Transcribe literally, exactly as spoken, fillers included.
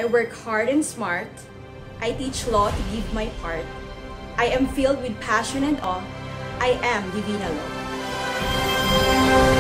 I work hard and smart. I teach law to give my part. I am filled with passion and awe. I am Divina Law.